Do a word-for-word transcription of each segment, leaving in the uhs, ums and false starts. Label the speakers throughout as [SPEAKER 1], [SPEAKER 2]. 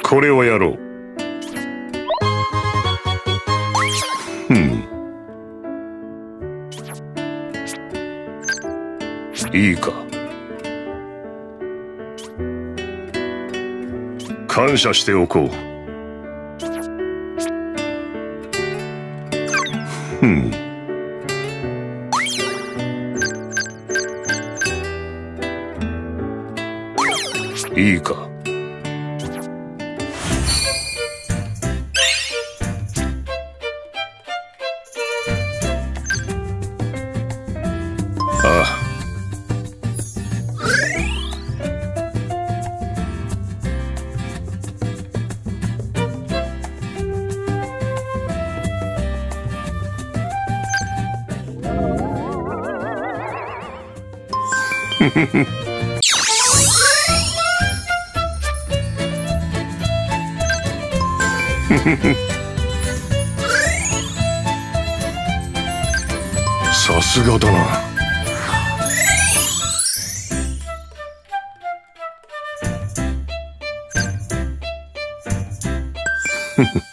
[SPEAKER 1] これをやろう。ふん。いいか。感謝しておこう。ふん。いいか。ああ。ふふふ。さすがだな。ふふ。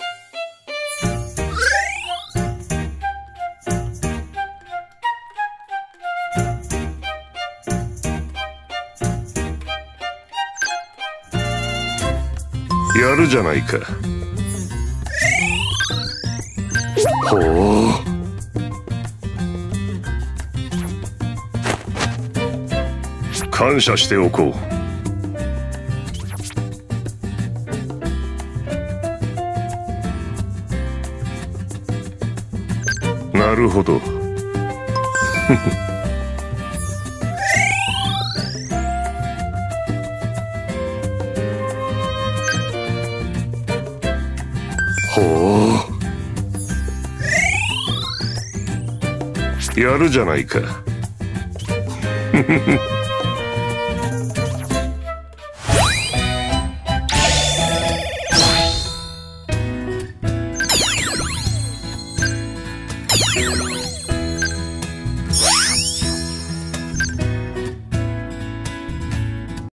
[SPEAKER 1] やるじゃないか。ほう。感謝しておこう。なるほど。ふふ。ほう。やるじゃないか。ふふふ。